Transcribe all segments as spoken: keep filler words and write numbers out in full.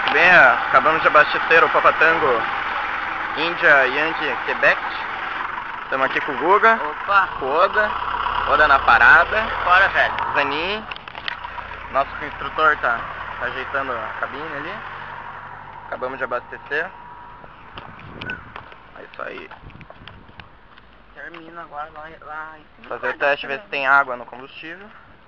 Muito bem, acabamos de abastecer o Papa Tango Índia Yankee Quebec. Estamos aqui com o Guga. Opa! Com o Oda. Oda na parada. Bora, velho. Zanin. Nosso instrutor tá, tá ajeitando a cabine ali. Acabamos de abastecer. É isso aí. Termina agora lá, lá em cima. Fazer o teste, ver se tem água no combustível.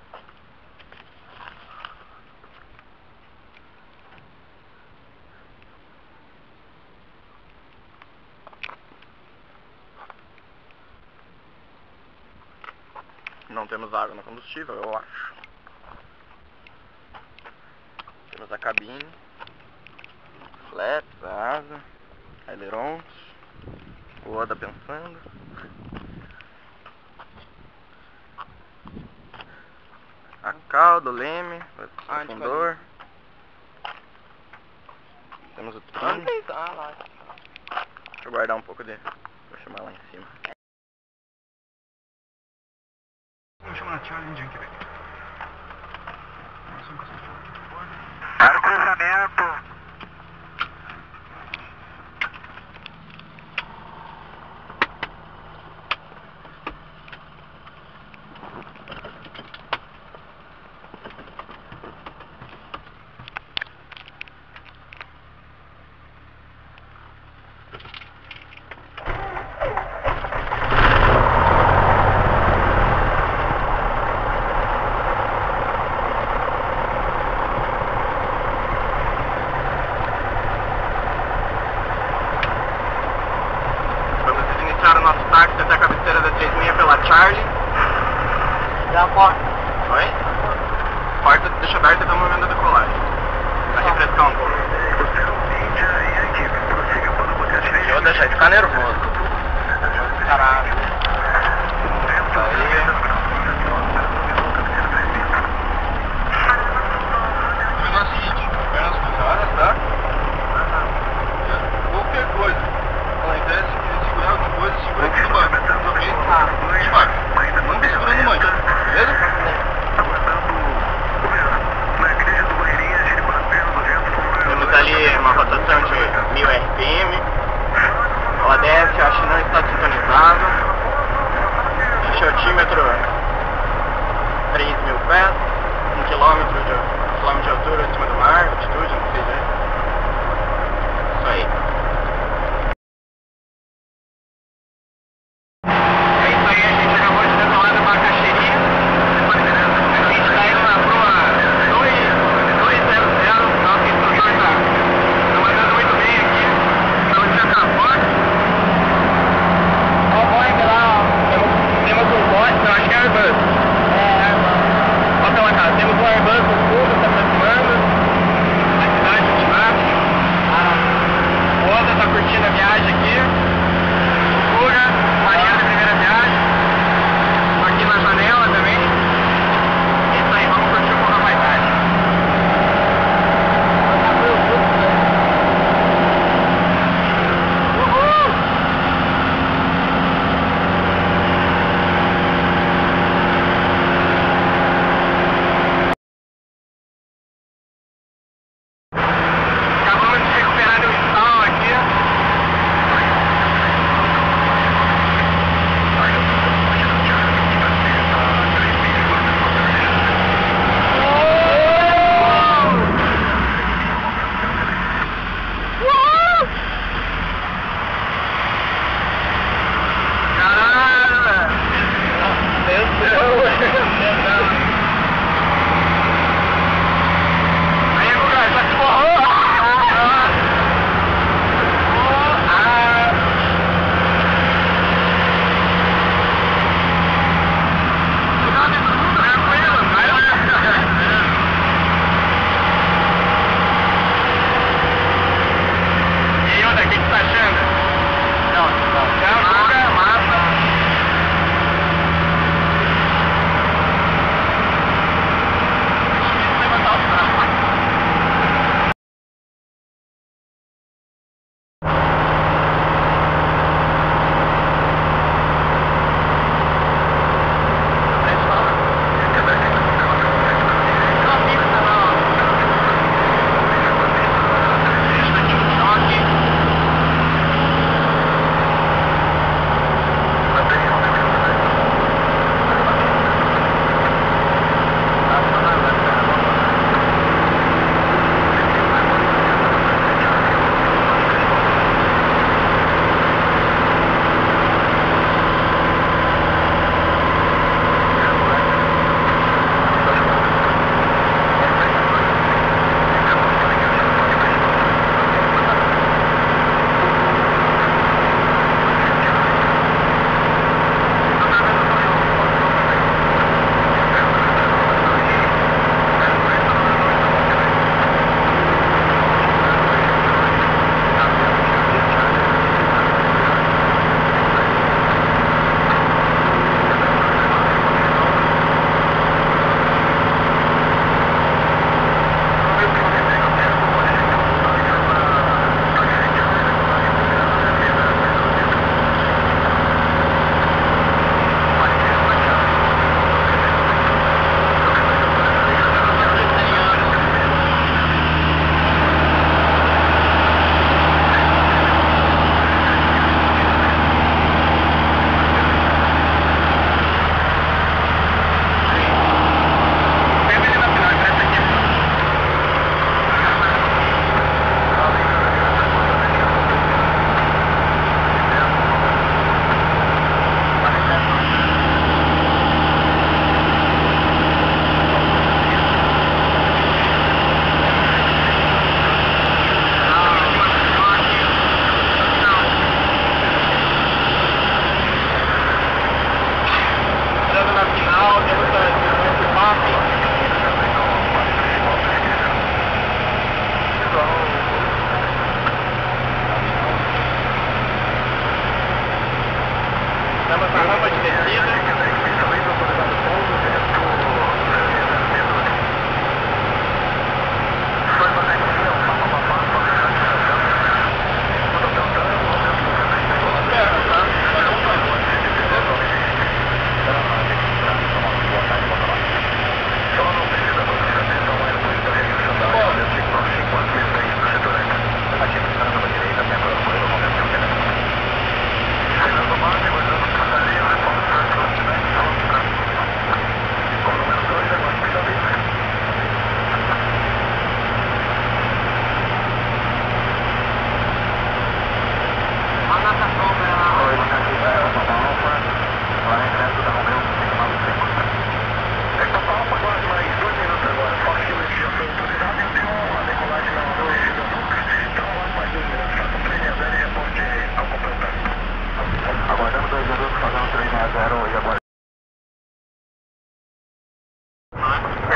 Não temos água no combustível, eu acho. Temos a cabine, flaps, a asa, ailerons, o Oda pensando. A cauda, o leme, o fundor. Temos o trim. Ah, lá. Deixa eu guardar um pouco de... Vou chamar lá em cima. Vamos chamar a Charlie Indian Quebec. Para o cruzamento.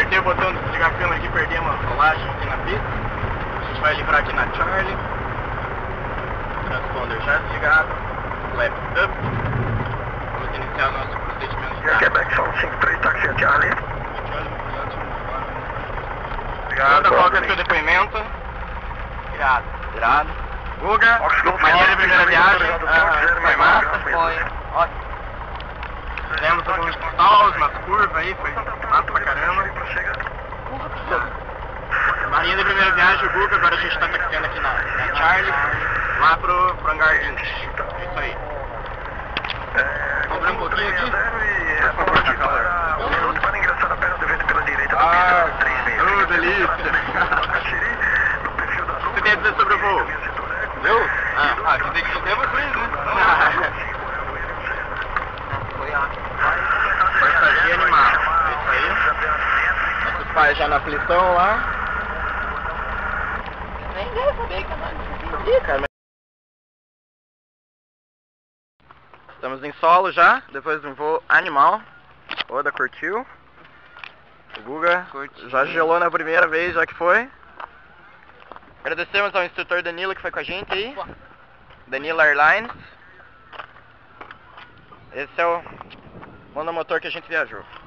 apertei o botão de desligar a câmera aqui, perdemos a rolagem aqui na pista. A gente vai livrar aqui na Charlie. Transponder já desligado. Flap up. Vamos iniciar o nosso procedimento de Quebec São cinco três, táxi a Charlie. Obrigado. Qual que é o seu depoimento? Virado. Virado. Guga, mania de primeira viagem, ah, foi massa, foi ótimo. Fizemos alguns stalls, umas curvas aí, foi massa pra caramba. Marinha de primeira viagem, o Guga, agora a gente tá taxiando aqui na, na Charlie, lá pro, pro hangar vinte. É isso aí. Vamos abrir um pouquinho aqui? Por favor, por favor. Para ingressar na perna do vento pela direita, Ah, oh, delícia. Você tem a dizer sobre o voo? Eu? Ah, ah quem tem que dizer é vocês, né? Foi ótimo. Forçagia animal. É isso aí. Nossos pais já na aflição lá. Nem deve saber que eu não cara. Estamos em solo já, depois de um voo animal. Oda curtiu. O Guga curtiu. Já gelou na primeira vez, já que foi. Agradecemos ao instrutor Danilo que foi com a gente aí. Danilo Airlines. Esse é o monomotor que a gente viajou.